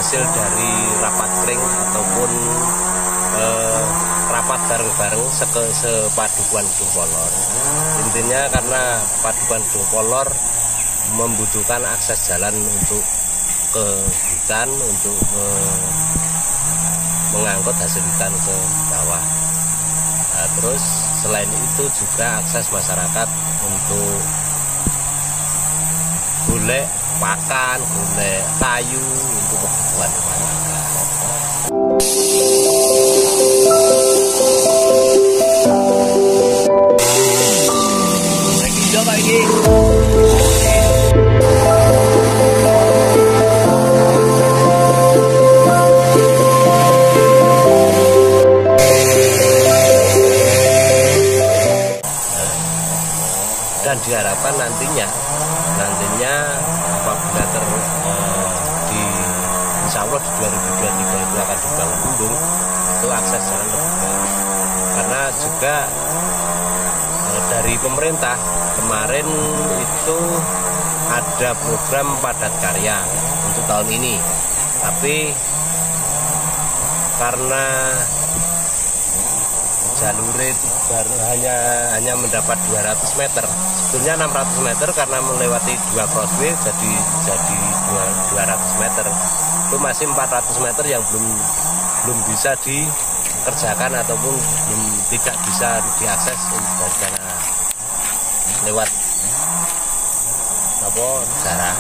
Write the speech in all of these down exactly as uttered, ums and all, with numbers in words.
hasil dari rapat kering ataupun eh, rapat bareng-bareng sepadukuan Gedung Polor. Intinya karena padukuan Gedung Polor membutuhkan akses jalan untuk ke hutan, untuk ke, mengangkut hasil hutan ke bawah. Nah, terus selain itu juga akses masyarakat untuk golek pakan, golek kayu untuk kebutuhan masyarakat. Lagi coba ini. Dan diharapkan nantinya nantinya apabila ter eh, di insya Allah di dua ribu dua puluh tiga itu akan dibangun embung, itu akses jalan lebih baik. Karena juga eh, dari pemerintah kemarin itu ada program padat karya untuk tahun ini, tapi karena jalur itu baru hanya hanya mendapat dua ratus meter, sebetulnya enam ratus meter karena melewati dua crossway jadi jadi dua ratus meter. Itu masih empat ratus meter yang belum belum bisa dikerjakan ataupun belum tidak bisa diakses dari karena lewat apa darat.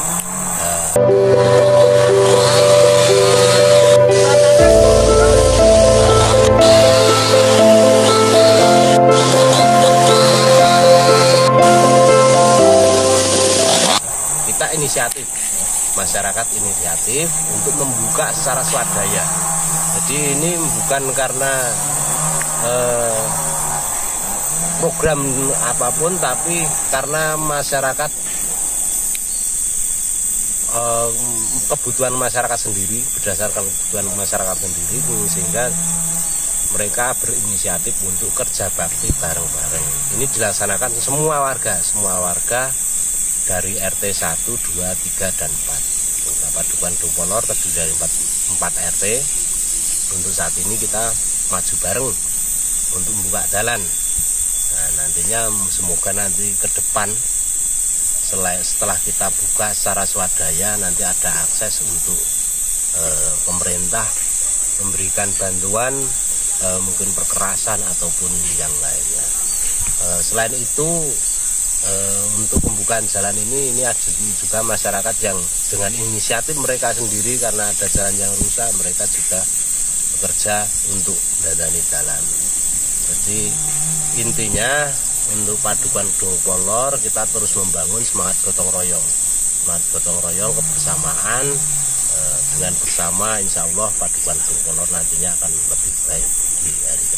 Kita inisiatif, masyarakat inisiatif untuk membuka secara swadaya. Jadi ini bukan karena eh, program apapun, tapi karena masyarakat eh, kebutuhan masyarakat sendiri, berdasarkan kebutuhan masyarakat sendiri, sehingga mereka berinisiatif untuk kerja bakti bareng-bareng. Ini dilaksanakan semua warga, semua warga dari R T satu, dua, tiga, dan empat. Padukuan Gedung Polor terdiri dari empat R T. Untuk saat ini kita maju bareng untuk membuka jalan. Nah, nantinya semoga nanti ke depan setelah kita buka secara swadaya, nanti ada akses untuk eh, pemerintah memberikan bantuan eh, mungkin perkerasan ataupun yang lainnya. Eh, selain itu, Uh, untuk pembukaan jalan ini ini ada juga masyarakat yang dengan inisiatif mereka sendiri, karena ada jalan yang rusak, mereka juga bekerja untuk mendandani jalan. Jadi intinya untuk padukuan Gedung Polor kita terus membangun semangat gotong royong, semangat gotong royong kebersamaan. Uh, dengan bersama insya Allah padukuan Gedung Polor nantinya akan lebih baik di hari depan.